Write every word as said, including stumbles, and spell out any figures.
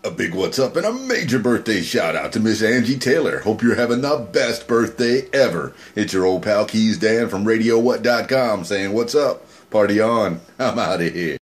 A big what's up and a major birthday shout out to Miss Angie Taylor. Hope you're having the best birthday ever. It's your old pal Keys Dan from radio what dot com saying what's up. Party on. I'm out of here.